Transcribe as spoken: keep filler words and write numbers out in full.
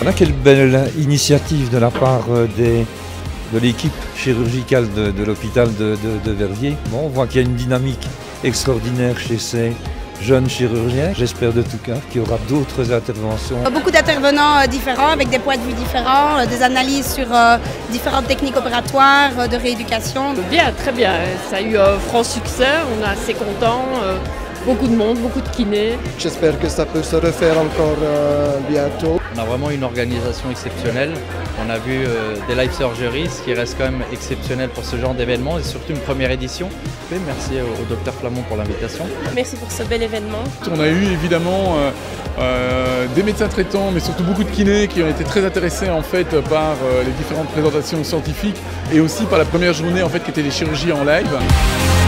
Voilà, quelle belle initiative de la part des, de l'équipe chirurgicale de, de l'hôpital de, de, de Verviers. Bon, on voit qu'il y a une dynamique extraordinaire chez ces jeunes chirurgiens. J'espère de tout cas qu'il y aura d'autres interventions. Beaucoup d'intervenants différents avec des points de vue différents, des analyses sur différentes techniques opératoires, de rééducation. Bien, très bien. Ça a eu un franc succès, on est assez contents. Beaucoup de monde, beaucoup de kinés. J'espère que ça peut se refaire encore euh, bientôt. On a vraiment une organisation exceptionnelle. On a vu euh, des live surgeries, ce qui reste quand même exceptionnel pour ce genre d'événement et surtout une première édition. Et merci au, au docteur Flamand pour l'invitation. Merci pour ce bel événement. On a eu évidemment euh, euh, des médecins traitants, mais surtout beaucoup de kinés qui ont été très intéressés en fait par euh, les différentes présentations scientifiques et aussi par la première journée en fait qui était les chirurgies en live.